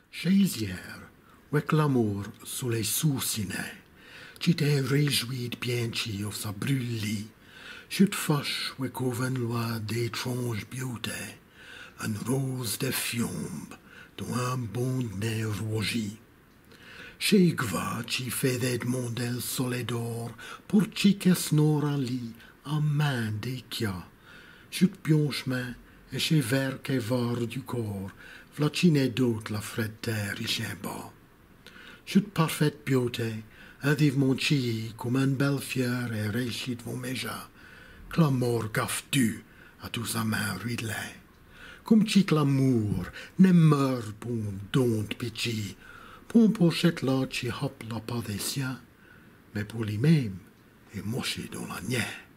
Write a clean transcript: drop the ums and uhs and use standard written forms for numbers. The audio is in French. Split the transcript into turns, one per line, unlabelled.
Chaisière, avec l'amour sous les sourcinets, tu t'es réjoui de bien chi of sa brûlis, je te fâche avec loi d'étrange beauté, une rose de fiumbe, dont un bon nez rougi. Chez Gva, tu fais des mondel soleil d'or, pour chi que snora li, en main des kia. Je te bien chemin, et chez vert que var du corps, flachine d'autre la frette terre et chien bas. Chute parfaite beauté, adive mon chi, comme un bel fier et réchit vos méjas, clamor gaffe tu, à tous sa main ridley. Comme chi l'amour, ne meurt bon don pitié, pour pochette là chi hop la pas des siens, mais pour lui-même, est moché dans la niais.